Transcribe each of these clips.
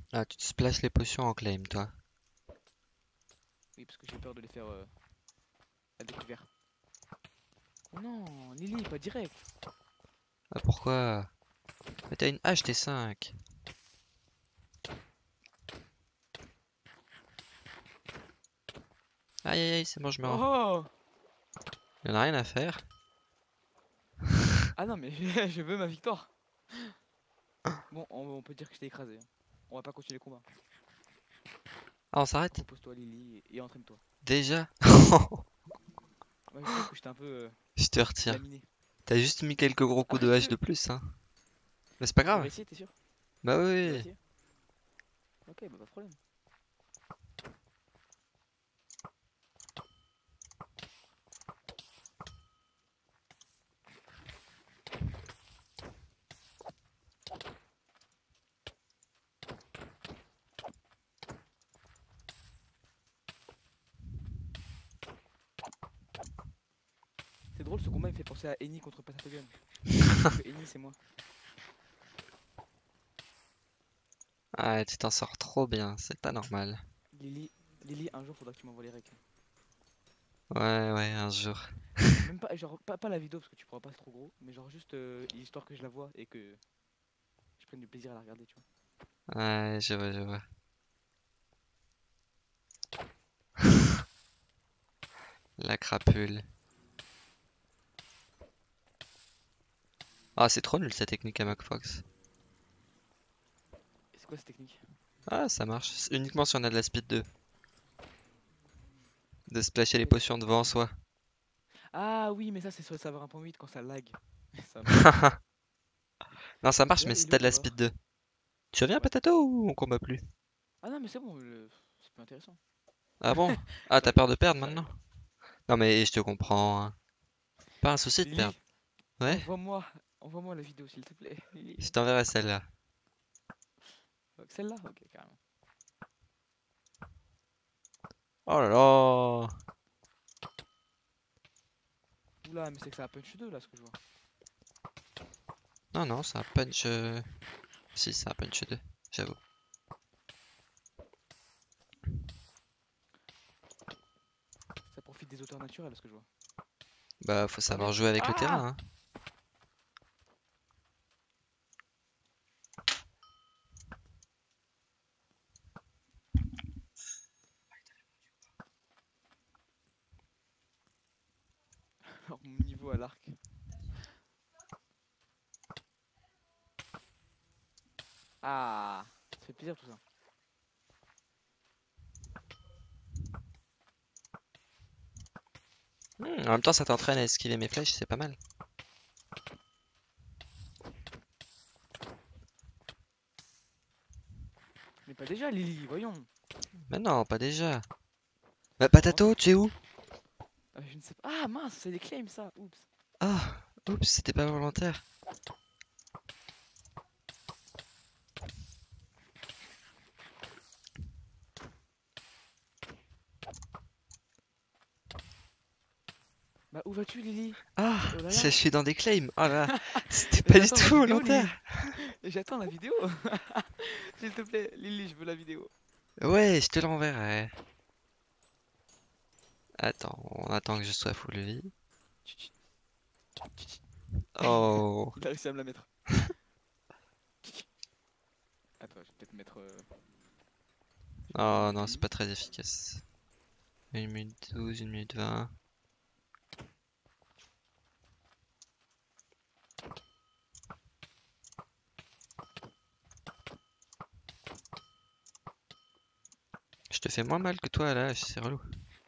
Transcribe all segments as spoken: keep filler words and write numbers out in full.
Ah, tu te splashes les potions en claim, toi. Oui, parce que j'ai peur de les faire euh, à découvert. Oh non, Lily, pas direct. Ah, pourquoi? Mais t'as une hache, t'es cinq. Aïe aïe aïe, c'est bon, je me rends. Oh! Y'en a rien à faire. Ah non, mais je veux ma victoire. Bon, on, on peut dire que je t'ai écrasé, hein. On va pas continuer le combat. Ah, on s'arrête? Repose-toi, Lily, et, et entraîne-toi. Déjà? Ouais, je trouve que j'étais un peu euh, Je te retire. laminé. T'as juste mis quelques gros coups Ah, de tu hache veux, de plus, hein. Mais c'est pas tu veux grave. réessayer, t'es sûr? Bah Tu veux oui. réessayer? Ok, bah pas de problème. C'est drôle, ce combat il me fait penser à Eni contre Patagon. Sauf que Eni, c'est moi. Ah, tu t'en sors trop bien, c'est pas normal. Lily, Lily, un jour faudra que tu m'envoies les recs. Ouais, ouais, un jour. Même pas, genre, pas, pas la vidéo parce que tu pourras pas, c'est trop gros, mais genre juste euh, histoire que je la vois et que je prenne du plaisir à la regarder, tu vois. Ouais, je vois, je vois. La crapule. Ah, c'est trop nul cette technique à MacFox. Et c'est quoi cette technique? Ah, ça marche. C'est uniquement si on a de la speed deux. De splasher les Quelle potions speed devant deux? soi. Ah oui, mais ça c'est sur le serveur un point huit quand ça lag. Ça marche pas. Non, ça marche, mais D'ailleurs, si il est t'as où de la le speed joueur? deux. Tu reviens, Ouais. Patato, ou on combat plus? Ah non, mais c'est bon, le- c'est plus intéressant. Ah bon? Ah, t'as J'arrive, peur de perdre maintenant? j'arrive. Non, mais je te comprends, hein. Pas un souci de perdre. Lily, Ouais? envoie-moi, envoie-moi la vidéo s'il te plaît. Lily. Je t'enverrai celle-là. Donc, celle-là? Ok, carrément. Oh là là! Oula, mais c'est que ça a punch deux là ce que je vois. Non, non, c'est un punch. euh, Si, c'est un punch deux, j'avoue. Ça profite des auteurs naturels ce que je vois. Bah, faut Oh savoir merde. jouer avec le Ah! terrain, hein. Alors, mon niveau à l'arc. Ah! Ça fait plaisir tout ça. Hmm, en même temps, ça t'entraîne à esquiver mes flèches, c'est pas mal. Mais pas déjà, Lily, voyons. Mais non, pas déjà. Bah, Ça fait longtemps. Patato, tu es où? Ah, je ne sais pas. Ah mince, c'est des claims ça. Oups. Ah, oups, c'était pas volontaire. Bah où vas-tu, Lily? Ah, Oh là je là. suis dans des claims. Oh là, c'était pas du J'attends la tout vidéo, Lily. volontaire. J'attends la vidéo. S'il te plaît, Lily, je veux la vidéo. Ouais, je te l'enverrai. Attends, on attend que je sois full vie. Chut, chut, chut, chut. Oh, Il a réussi à me la mettre. Chut, chut. Attends, je vais peut-être mettre. euh, Je vais peut-être oh mettre non, c'est Lily. pas très efficace. Une minute douze, une minute vingt. Je te fais moins mal que toi là, c'est relou.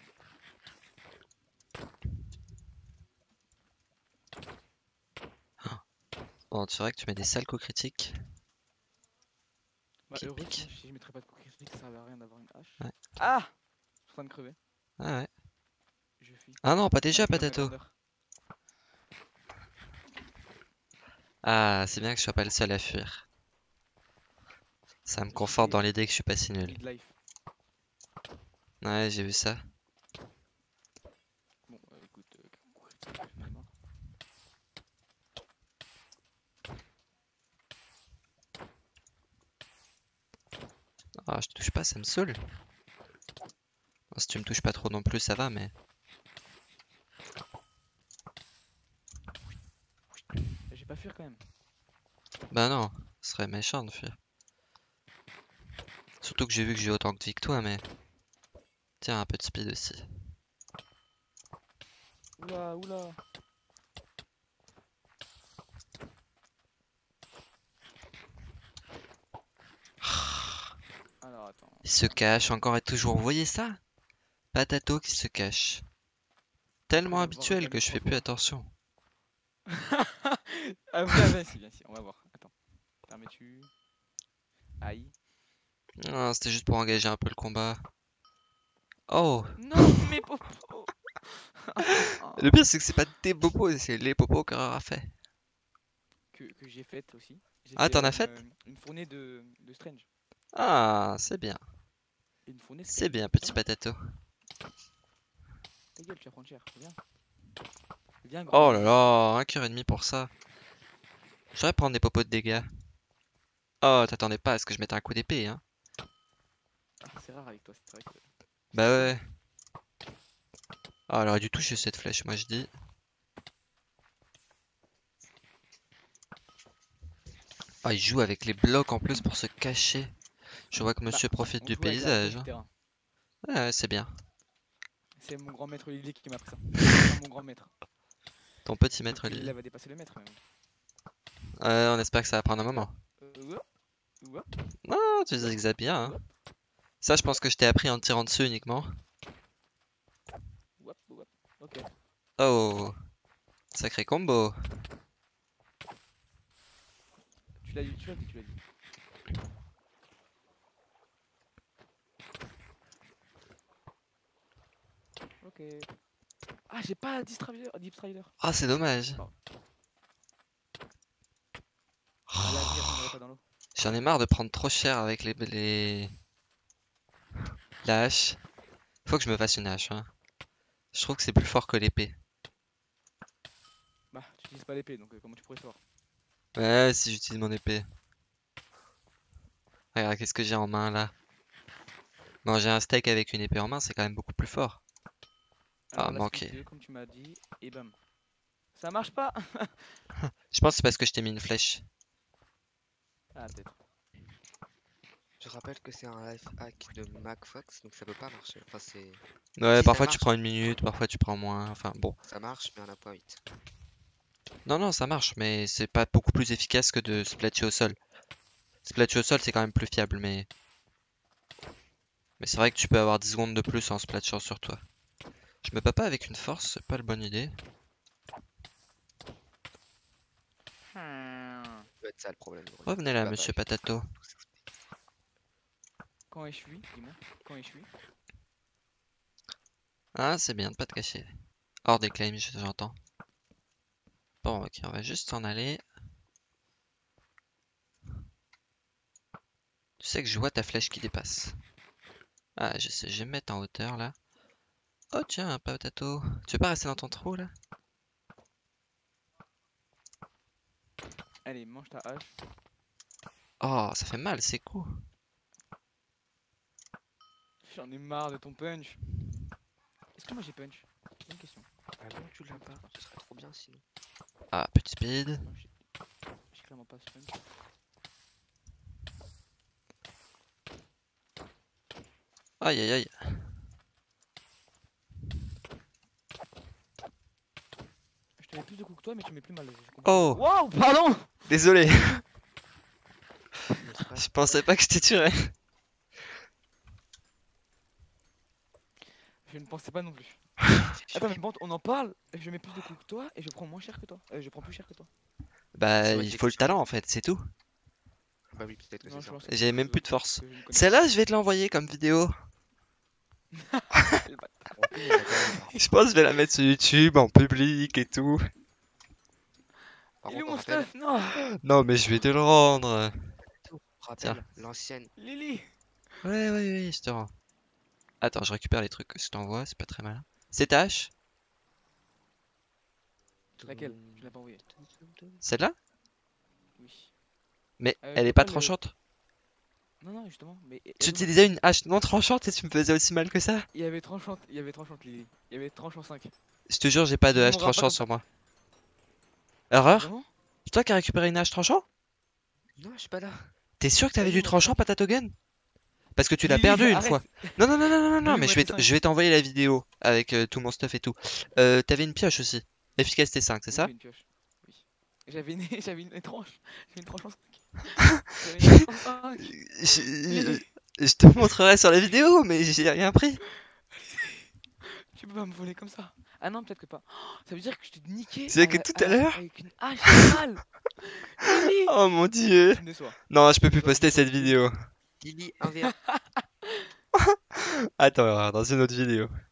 Bon, c'est vrai que tu mets des sales coups critiques Bah qui heureux, sinon piquent. si je mettrais pas de coup critique, ça servait à rien d'avoir une hache. Ouais. Ah! Je suis en train de crever. Ah ouais. Je fuis. Ah non, pas Ah, déjà, je perds mes Patato. grandeurs. Ah, c'est bien que je sois pas le seul à fuir. Ça me J conforte T dans l'idée que je suis pas si nul. midlife. Ouais, j'ai vu ça. Bon, euh, écoute, euh, coup critique, j'en ai marre. Ah, je te touche pas, ça me saoule. Bon, si tu me touches pas trop non plus, ça va, mais. J'ai pas fuir quand même. Bah non, ce serait méchant de fuir. Surtout que j'ai vu que j'ai autant de vie que toi, mais. Tiens, un peu de speed aussi. Oula, oula. Alors attends. Il se cache encore et toujours. Vous voyez ça? Patato qui se cache. Tellement Après m'avoir habituel regardé que je trois fais plus fois. attention. Ah, viens, viens ici, viens ici, on va voir. Attends. Permets-tu. Aïe. Ah, c'était juste pour engager un peu le combat. Oh! Non, mes popos. Le pire, c'est que c'est pas tes popos, c'est les popos qu'Aurore a fait. que, que j'ai faite aussi. J'ai Ah, fait t'en euh, as une, fait? euh, une fournée de, de Strange. Ah, c'est bien. Et une fournée C'est Sky. bien, Pas petit mal. patato. Ta gueule, tu vas prendre cher. Viens. Viens, grand Oh là malin. là, un cœur et demi pour ça. J'aurais prendre des popos de dégâts. Oh, t'attendais pas à ce que je mette un coup d'épée, hein? Ah, c'est rare avec toi, c'est vrai que. Bah C'était bien. ouais. Ah, elle aurait dû toucher cette flèche, moi je dis. Ah, il joue avec les blocs en plus pour se cacher. Je vois que Bah, monsieur profite on du joue avec la règle paysage, du hein. terrain. Ouais, ouais, c'est bien. C'est mon grand maître Lily qui m'a appris ça. Enfin, mon grand maître. Ton petit Peut-être maître que Lily. l'élève va dépasser le maître. Mais Ouais, on espère que ça va prendre un bon. moment. Hop, euh, hop, hop, Non, tu hop, zigzags bien, hein. hop, Ça, je pense que je t'ai appris en tirant dessus uniquement. hop, hop. Ok. Oh, sacré combo. Tu l'as dit, tu l'as dit, tu l'as dit. Ok. Ah, j'ai pas Deep Strider. Deep Strider. Ah, c'est dommage. Pardon. À l'avenir, je n'aurai pas dans l'eau. J'en ai marre de prendre trop cher avec les, les... la hache. Faut que je me fasse une hache, hein. Je trouve que c'est plus fort que l'épée. Bah, tu utilises pas l'épée, donc euh, comment tu pourrais savoir? Ouais, si j'utilise mon épée. Regarde, qu'est-ce que j'ai en main là? Manger un steak avec une épée en main, c'est quand même beaucoup plus fort. Ah, Alors la speed manqué. deux, comme tu m'as dit, et bam. Ça marche pas. Je pense que c'est parce que je t'ai mis une flèche. Ah, peut-être. Je rappelle que c'est un life hack de MacFox, donc ça peut pas marcher. Enfin, c'est. Ouais, Si ça parfois tu marche, prends une minute, parfois tu prends moins. Enfin, bon. ça marche, mais on a point huit. Non, non, ça marche, mais c'est pas beaucoup plus efficace que de splatcher au sol. Splatcher au sol, c'est quand même plus fiable, mais... Mais c'est vrai que tu peux avoir dix secondes de plus en splatchant sur toi. Je me bats pas avec une force, c'est pas la bonne idée. Hmm. Ça doit être ça le problème. gros. Revenez là, Bah, monsieur bah, Patato. tout s'explique. Quand est-je suis, dis-moi. Quand est-je suis. Ah, c'est bien de pas te cacher. Hors des claims, j'entends. Bon, ok, on va juste s'en aller. Tu sais que je vois ta flèche qui dépasse. Ah, je sais, je vais me mettre en hauteur là. Oh tiens, Patato. Tu veux pas rester dans ton trou là? Allez, mange ta hache. Oh, ça fait mal, c'est cool. J'en ai marre de ton punch. Est-ce que moi j'ai punch? Bonne question. Ah non, tu l'as pas. Ce serait trop bien sinon. Ah, petit speed. Non, j'ai j'ai clairement pas ce punch. Aïe aïe aïe. Je te mets plus de coups que toi, mais tu mets plus mal. Je comprends. Oh, Wow, pardon. désolé. Mais c'est pas- Je pensais pas que je t'ai tué. Je ne pensais pas non plus. Fais Attends, chier. mais bon, on en parle. Je mets plus de coups que toi et je prends moins cher que toi. Euh, je prends plus cher que toi. Bah, Ça va il être faut le question. talent en fait, c'est tout. Bah oui, peut-être que Non, c'est je ça en pense fait. que c'est J'ai quelque même chose plus de d'autre force. que je ne connais Celle-là, je vais te l'envoyer comme vidéo. pas. Le bâtard. En plus, on va quand même faire. Je pense que je vais la mettre sur YouTube, en public et tout. Par Il est où contre, on mon rappelle, stuff? Non. Non, mais je vais te le rendre. on Tiens. rappelle l'ancienne. Lily. Ouais, ouais, ouais, je te rends. Attends, je récupère les trucs que je t'envoie, c'est pas très malin. C'est ta hache? Laquelle? Je l'ai pas envoyé. Celle-là? Oui. Mais Euh, je elle est vois pas pas le- tranchante? Non, non, justement. Mais il y Tu avait- utilisais une hache non tranchante et tu me faisais aussi mal que ça? il y avait tranchante, il y avait tranchante, Lily. Il y avait tranchant cinq. Je te jure, j'ai pas de Tu hache mourras pas tranchante comme sur ça. moi. Erreur? Vraiment? C'est toi qui as récupéré une hache tranchant? Non, je suis pas là. T'es sûr que t'avais Vas-y, du moi, tranchant, cinq. Patate Gun? Parce que tu l'as Lily, perdu une arrête. fois. Non, non, non, non, non, non, non, Lily, mais moi, je vais t'es t- cinq. je vais t'envoyer la vidéo avec euh, tout mon stuff et tout. Euh, t'avais une pioche aussi. Efficacité cinq, c'est Oui, ça? j'ai une pioche. Oui. J'avais une, j'avais une tranche. J'avais une tranche en cinq. J'avais une tranche en cinq. Je, je te montrerai sur la vidéo, mais j'ai rien pris. Tu peux pas me voler comme ça. Ah non, peut-être que pas. Oh, ça veut dire que je t'ai niqué C'est à que la- tout à à la- l'heure. avec une hache normale. Lily. Oh mon dieu. Tu me déçois. Non, je Tu peux me plus déçois, tu me poster déçois. cette vidéo. Lily un v un. Attends, dans une autre vidéo.